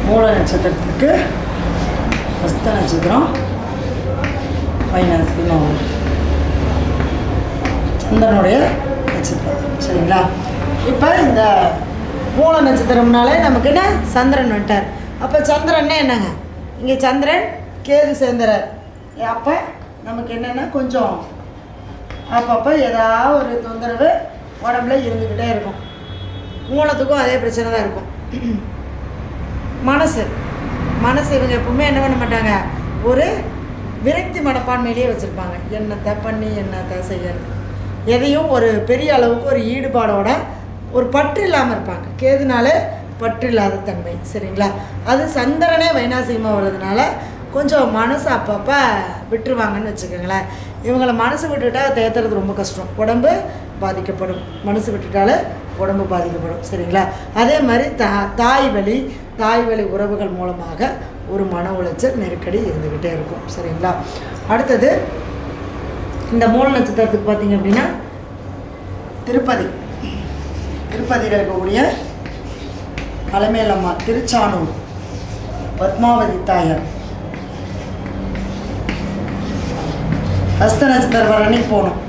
மூல நட்சத்திரத்துக்கு ஹஸ்த நட்சத்திரம் வைனாசிகமாக வரும். சந்திரனுடைய நட்சத்திரம். சரிங்களா? இப்போ இந்த மூல நட்சத்திரம்னாலே நமக்கு என்ன சந்திரன் வந்துட்டார். அப்போ சந்திரன்னா என்னங்க, இங்கே சந்திரன் கேது சேர்ந்துறார். அப்போ நமக்கு என்னென்னா கொஞ்சம் அப்பப்போ ஏதாவது ஒரு தொந்தரவு உடம்புல இருந்துக்கிட்டே இருக்கும். மூலத்துக்கும் அதே பிரச்சனை தான் இருக்கும். மனசு இவங்க எப்பவுமே என்ன பண்ண மாட்டாங்க, ஒரு விரக்தி மனப்பான்மையிலேயே வச்சுருப்பாங்க. என்னத்தை பண்ணி என்னத்தை செய்யறது, எதையும் ஒரு பெரிய அளவுக்கு ஒரு ஈடுபாடோட ஒரு பற்று இல்லாமல் இருப்பாங்க. கேதுனாலே பற்று இல்லாத தன்மை. சரிங்களா? அது சந்திரனே வைனாசிகமாக வர்றதுனால கொஞ்சம் மனசு அப்பப்போ விட்டுருவாங்கன்னு வச்சுக்கோங்களேன். இவங்களை மனசு விட்டுட்டால் தேத்துறது ரொம்ப கஷ்டம், உடம்பு பாதிக்கப்படும். மனசு விட்டுட்டாலே உடம்பு பாதிக்கப்படும். சரிங்களா? அதே மாதிரி தாய் வழி உறவுகள் மூலமாக ஒரு மன உளைச்சல் நெருக்கடி இருந்துக்கிட்டே இருக்கும். சரிங்களா? அடுத்தது இந்த மூல நட்சத்திரத்துக்கு பார்த்தீங்க அப்படின்னா திருப்பதியில் இருக்கக்கூடிய அலமேலம்மா, திருச்சானூர் பத்மாவதி தாயார், ஹஸ்த நட்சத்திரம் வர அன்னைக்கு போகணும்.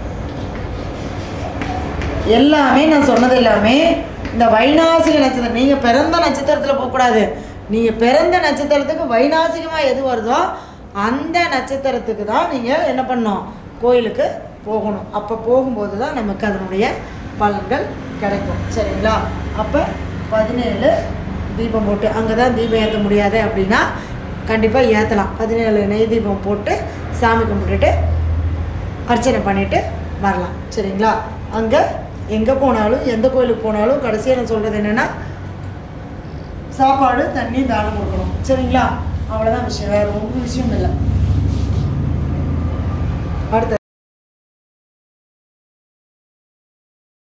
எல்லாமே நான் சொன்னது எல்லாமே இந்த வைநாசிக நட்சத்திரம். நீங்கள் பிறந்த நட்சத்திரத்தில் போகக்கூடாது. நீங்கள் பிறந்த நட்சத்திரத்துக்கு வைநாசிகமாக எது வருதோ அந்த நட்சத்திரத்துக்கு தான் நீங்கள் என்ன பண்ணணும், கோயிலுக்கு போகணும். அப்போ போகும்போது தான் நமக்கு அதனுடைய பலன்கள் கிடைக்கும். சரிங்களா? அப்போ 17 தீபம் போட்டு, அங்கே தான் தீபம் ஏற்ற முடியாது அப்படின்னா கண்டிப்பாக ஏற்றலாம். 17 நெய் தீபம் போட்டு சாமி கும்பிட்டுட்டு அர்ச்சனை பண்ணிவிட்டு வரலாம். சரிங்களா? அங்கே எங்கே போனாலும் எந்த கோயிலுக்கு போனாலும் கடைசியாக நான் சொல்கிறது என்னென்னா சாப்பாடு தண்ணி தானம் கொடுக்கணும். சரிங்களா? அவ்வளோதான் விஷயம், வேறு ஒன்றும் விஷயம் இல்லை. அடுத்த